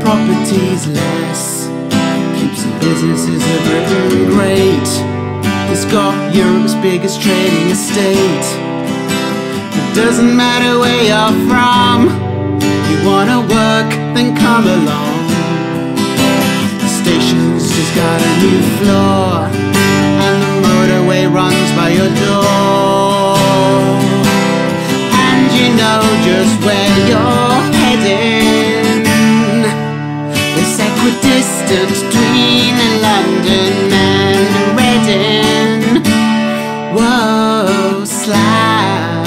property's less. Keeps the businesses of Britain great. It's got Europe's biggest trading estate. It doesn't matter where you're from. You wanna work, then come along. The station's just got a new floor, and the motorway runs by your door. And you know just where you're heading. It's equidistant between London and Reading. Whoa, Slough,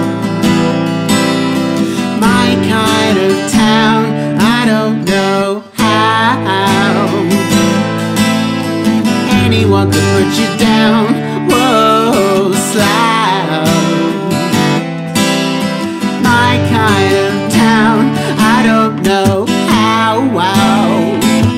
my kind of town. I don't know how anyone could put you down. Whoa, Slough, my kind of town. I don't know how, wow,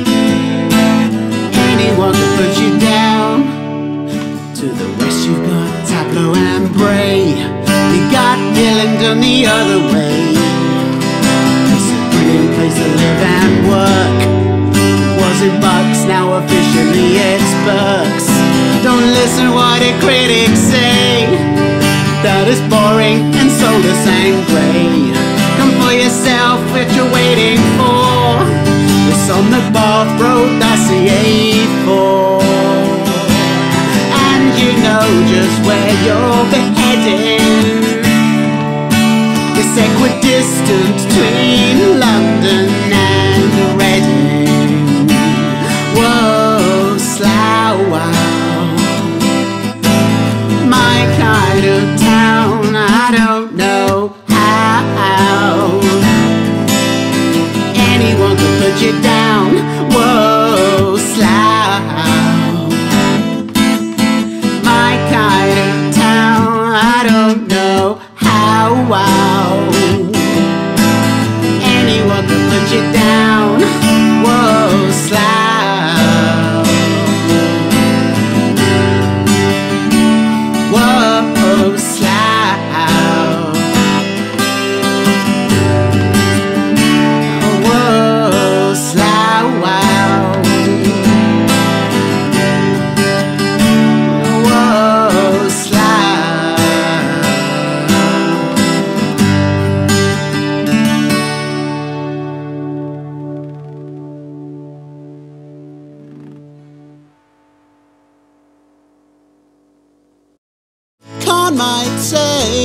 anyone could put you down. To the west you've got Tableau and Bray. You got Hillingdon the other way. It's a brilliant place to live and work. Was it Bucks? Now officially it's Bucks. Don't listen what the critics say, that is boring and soulless and grey. Come for yourself what you're waiting for. It's on the Bath Road, that's the A4. And you know just where you're heading. It's equidistant between London and Reading. Whoa, Slough, wow, my kind of town. I don't know how anyone could put you down. Whoa, Slough, my kind of town. I don't know how, wow, anyone could put you down. Whoa, Slough, whoa, Slough, whoa, Slough, wow, whoa, Slough. Con might say